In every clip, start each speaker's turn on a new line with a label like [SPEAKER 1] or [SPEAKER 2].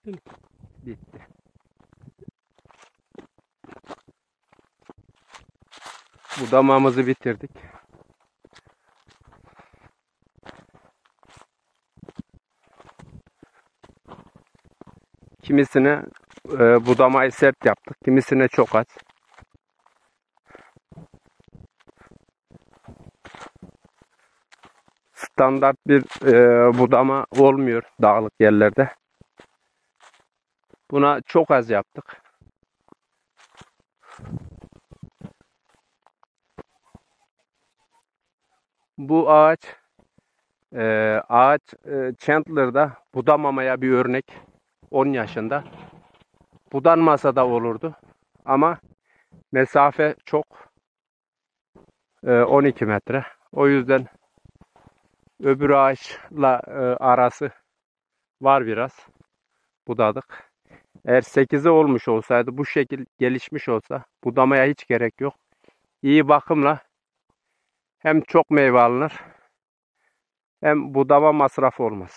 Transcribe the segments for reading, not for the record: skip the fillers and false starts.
[SPEAKER 1] Bitti. Budamamızı bitirdik. Kimisine budamayı sert yaptık. Kimisine çok az. Standart bir budama olmuyor dağlık yerlerde. Buna çok az yaptık. Bu ağaç Chandler'da budamamaya bir örnek. 10 yaşında. Budanmasa da olurdu. Ama mesafe çok. 12 metre. O yüzden öbür ağaçla arası var biraz. Budadık. Eğer 8'e olmuş olsaydı, bu şekil gelişmiş olsa budamaya hiç gerek yok. İyi bakımla hem çok meyve alınır hem budama masrafı olmaz.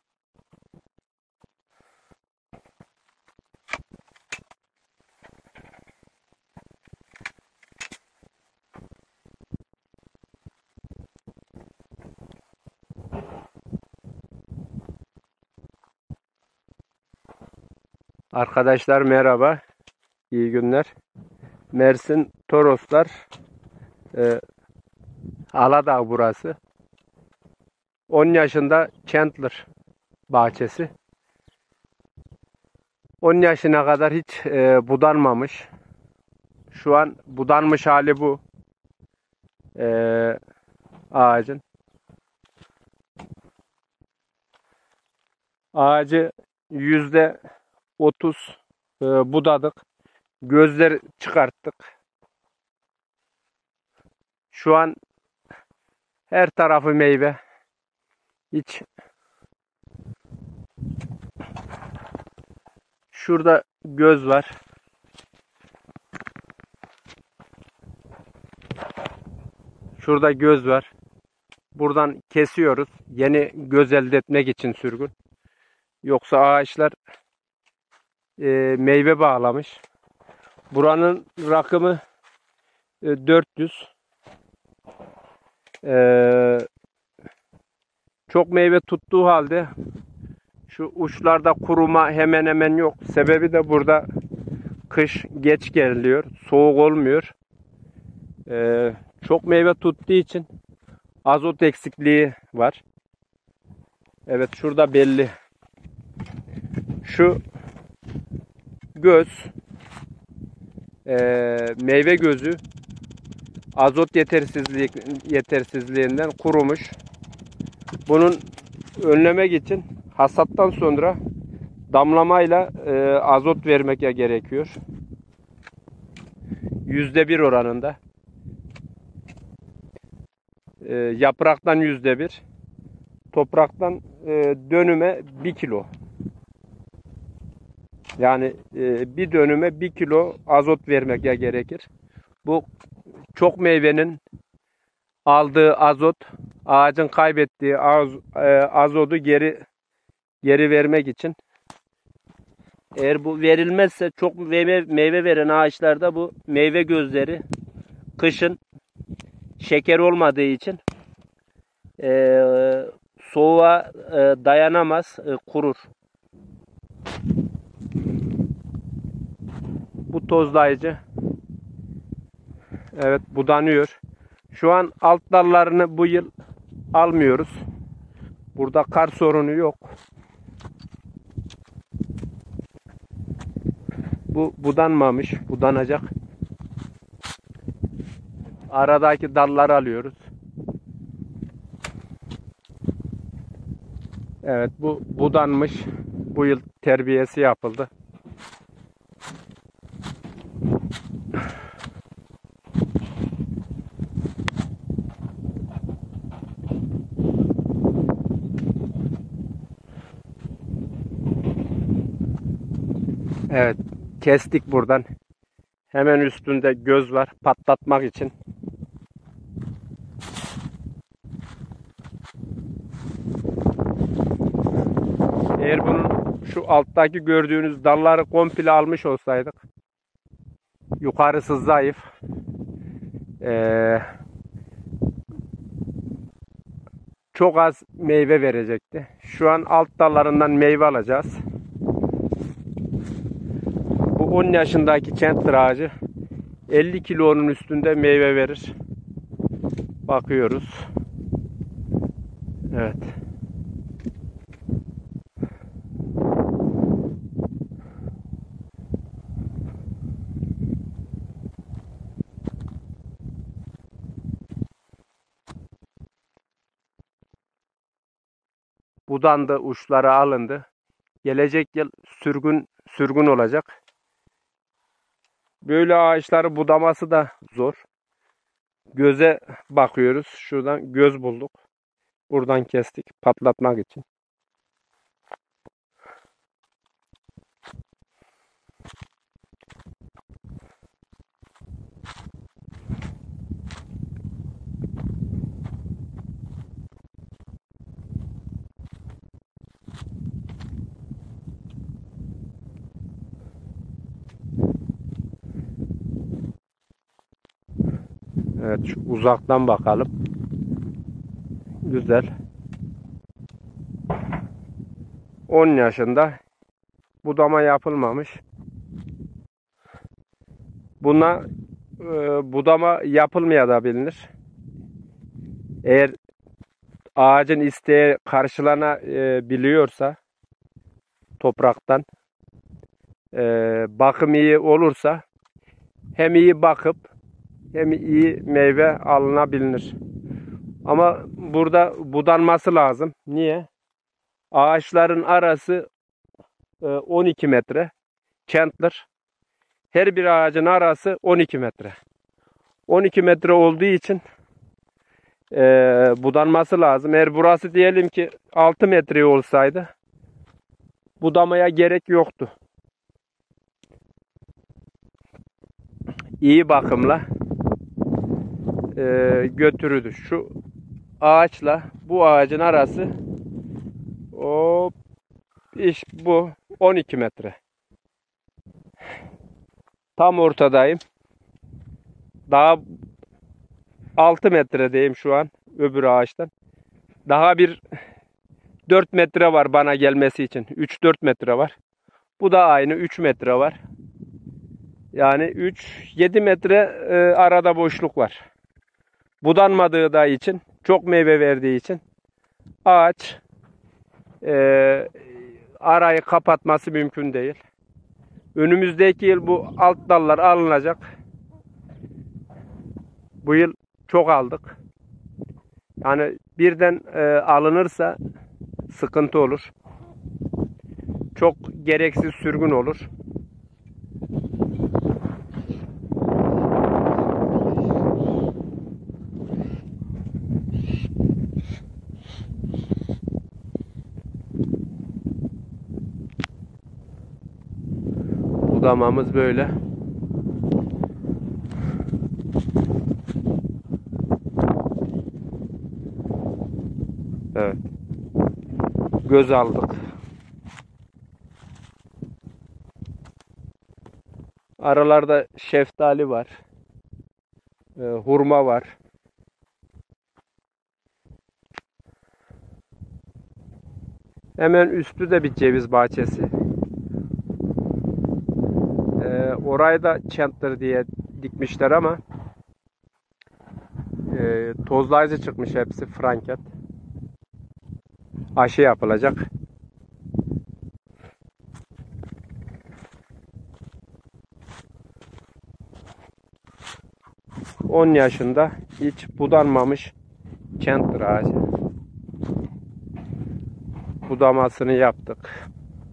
[SPEAKER 1] Arkadaşlar merhaba. İyi günler. Mersin Toroslar Aladağ burası. 10 yaşında Chandler bahçesi. 10 yaşına kadar hiç budanmamış. Şu an budanmış hali bu ağacın. Ağacı %30 budadık. Gözleri çıkarttık. Şu an her tarafı meyve. Hiç şurada göz var. Şurada göz var. Buradan kesiyoruz. Yeni göz elde etmek için sürgün. Yoksa ağaçlar meyve bağlamış. Buranın rakımı 400. Çok meyve tuttuğu halde şu uçlarda kuruma hemen hemen yok. Sebebi de burada kış geç geliyor. Soğuk olmuyor. Çok meyve tuttuğu için azot eksikliği var. Evet, şurada belli. Şu göz meyve gözü azot yetersizliğinden kurumuş. Bunun önlemek için hasattan sonra damlamayla azot vermek gerekiyor. %1 oranında. Yapraktan %1. Topraktan dönüme 1 kilo. Yani bir dönüme 1 kilo azot vermek gerekir. Bu çok meyvenin aldığı azot, ağacın kaybettiği azotu geri vermek için. Eğer bu verilmezse çok meyve veren ağaçlarda bu meyve gözleri kışın şeker olmadığı için soğuğa dayanamaz, kurur. Bu tozlayıcı. Evet, budanıyor. Şu an alt dallarını bu yıl almıyoruz. Burada kar sorunu yok. Bu budanmamış, budanacak. Aradaki dalları alıyoruz. Evet, bu budanmış. Bu yıl terbiyesi yapıldı. Evet, kestik buradan. Hemen üstünde göz var, patlatmak için. Eğer bunun şu alttaki gördüğünüz dalları komple almış olsaydık, yukarısı zayıf, çok az meyve verecekti. Şu an alt dallarından meyve alacağız. Bu 10 yaşındaki Chandler ağacı 50 kilonun üstünde meyve verir. Bakıyoruz. Evet. Budandı, uçları alındı. Gelecek yıl sürgün olacak. Böyle ağaçları budaması da zor. Göze bakıyoruz. Şuradan göz bulduk. Buradan kestik patlatmak için. Evet, şu uzaktan bakalım. Güzel. 10 yaşında. Budama yapılmamış. Buna budama yapılmayabilir. Eğer ağacın isteği karşılanabiliyorsa topraktan, bakım iyi olursa hem iyi bakıp hem iyi meyve alınabilir. Ama burada budanması lazım. Niye? Ağaçların arası 12 metre. Chandler. Her bir ağacın arası 12 metre. 12 metre olduğu için budanması lazım. Eğer burası diyelim ki 6 metre olsaydı budamaya gerek yoktu. İyi bakımla götürürdü. Şu ağaçla bu ağacın arası bu 12 metre. Tam ortadayım. Daha 6 metredeyim şu an öbür ağaçtan. Daha bir 4 metre var bana gelmesi için. 3-4 metre var. Bu da aynı 3 metre var. Yani 7 metre arada boşluk var. Budanmadığı da için, çok meyve verdiği için ağaç arayı kapatması mümkün değil. Önümüzdeki yıl bu alt dallar alınacak. Bu yıl çok aldık. Yani birden alınırsa sıkıntı olur. Çok gereksiz sürgün olur. Budamamız böyle. Evet. Göz aldık. Aralarda şeftali var. Hurma var. Hemen üstü de bir ceviz bahçesi. Orayı da Chandler diye dikmişler ama tozlayıcı çıkmış hepsi, franket. Aşı yapılacak. ...10 yaşında hiç budanmamış Chandler ağacı. Budamasını yaptık.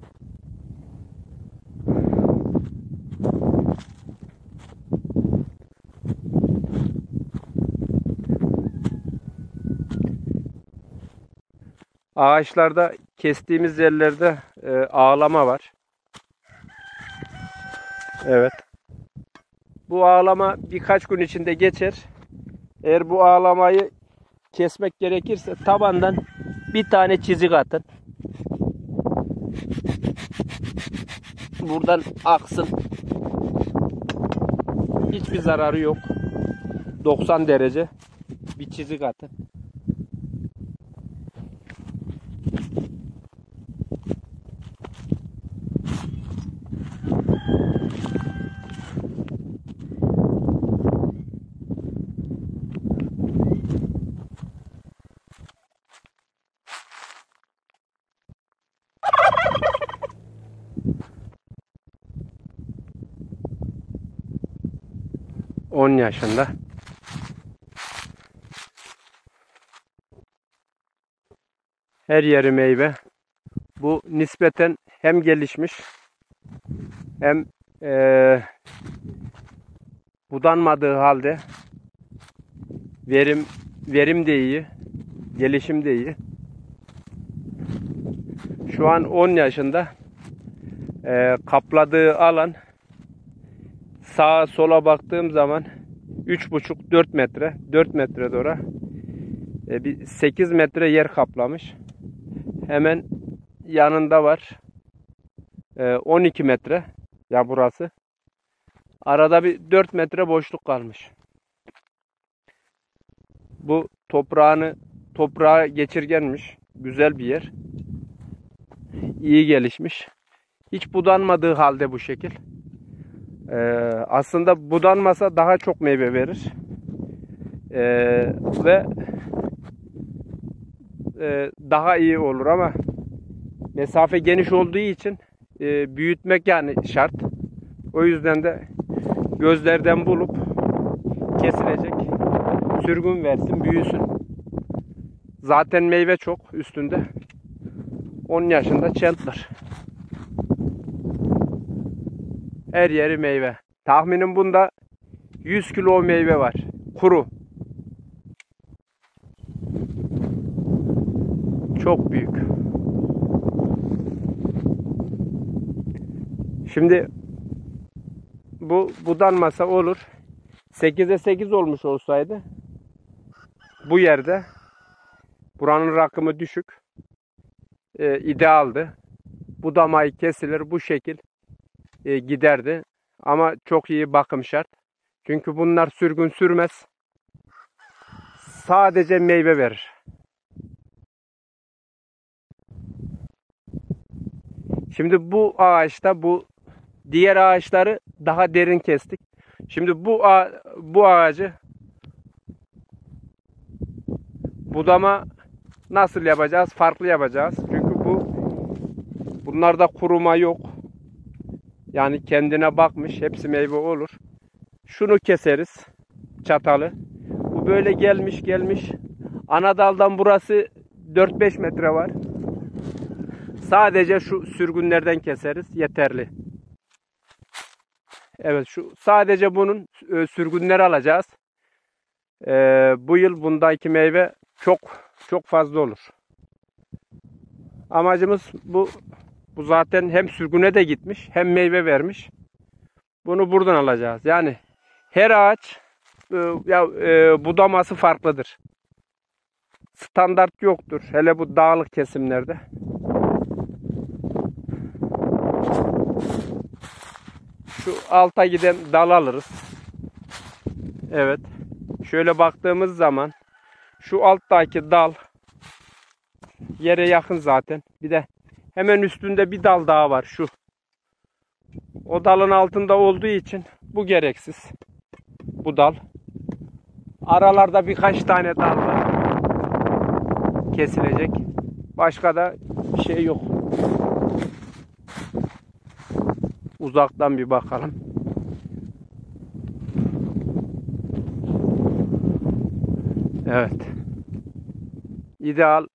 [SPEAKER 1] Ağaçlarda kestiğimiz yerlerde ağlama var. Evet. Bu ağlama birkaç gün içinde geçer. Eğer bu ağlamayı kesmek gerekirse tabandan bir tane çizik atın. buradan aksın. Hiçbir zararı yok. 90 derece bir çizik atın. On yaşında. Her yeri meyve. Bu nispeten hem gelişmiş hem budanmadığı halde verim de iyi, gelişim de iyi. Şu an 10 yaşında. Kapladığı alan, sağa sola baktığım zaman 3,5-4 metre, 4 metre doğru bir 8 metre yer kaplamış. Hemen yanında var 12 metre ya burası. Arada bir 4 metre boşluk kalmış. Bu toprağa geçirgenmiş. Güzel bir yer. İyi gelişmiş. Hiç budanmadığı halde bu şekil. Aslında budanmasa daha çok meyve verir. Ve daha iyi olur ama mesafe geniş olduğu için büyütmek yani şart. O yüzden de gözlerden bulup kesilecek. Sürgün versin, büyüsün. Zaten meyve çok üstünde. 10 yaşında Chandler. Her yeri meyve. Tahminim bunda 100 kilo meyve var. Kuru. Çok büyük. Şimdi bu budanmasa olur. 8'e 8 olmuş olsaydı bu yerde buranın rakımı düşük. İdealdi. Budamayı kesilir bu şekil giderdi. Ama çok iyi bakım şart. Çünkü bunlar sürgün sürmez. Sadece meyve verir. Şimdi bu ağaçta bu diğer ağaçları daha derin kestik. Şimdi bu ağacı budama nasıl yapacağız? Farklı yapacağız. Çünkü bunlarda kuruma yok. Yani kendine bakmış. Hepsi meyve olur. Şunu keseriz. Çatalı. Bu böyle gelmiş. Ana daldan burası 4-5 metre var. Sadece şu sürgünlerden keseriz. Yeterli. Evet, sadece bunun sürgünleri alacağız. Bu yıl bundaki meyve çok fazla olur. Amacımız bu zaten hem sürgüne de gitmiş hem meyve vermiş. Bunu buradan alacağız. Yani her ağaç budaması farklıdır. Standart yoktur. Hele bu dağlık kesimlerde. Şu alta giden dal alırız. Evet. Şöyle baktığımız zaman şu alttaki dal yere yakın zaten. Bir de hemen üstünde bir dal daha var şu. O dalın altında olduğu için bu gereksiz. Bu dal. Aralarda birkaç tane dal var. Kesilecek. Başka da bir şey yok. Uzaktan bir bakalım. Evet. İdeal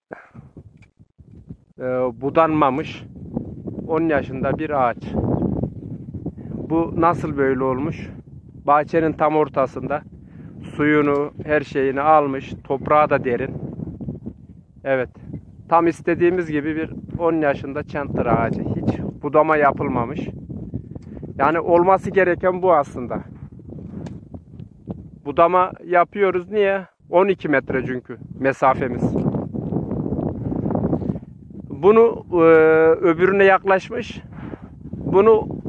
[SPEAKER 1] budanmamış 10 yaşında bir ağaç. Bu nasıl böyle olmuş? Bahçenin tam ortasında. Suyunu, her şeyini almış. Toprağı da derin. Evet. Tam istediğimiz gibi bir 10 yaşında Chandler ağacı. Hiç budama yapılmamış. Yani olması gereken bu aslında. Budama yapıyoruz. Niye? 12 metre çünkü mesafemiz. Bunu öbürüne yaklaşmış. Bunu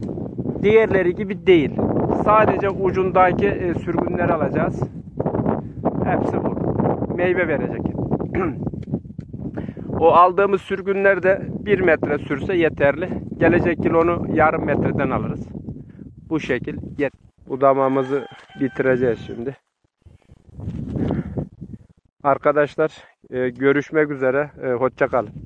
[SPEAKER 1] diğerleri gibi değil. Sadece ucundaki sürgünleri alacağız. Hepsi bu. Meyve verecek. O aldığımız sürgünler de 1 metre sürse yeterli. Gelecek yıl onu yarım metreden alırız. Bu şekil budamamızı bitireceğiz şimdi. Arkadaşlar görüşmek üzere. Hoşça kalın.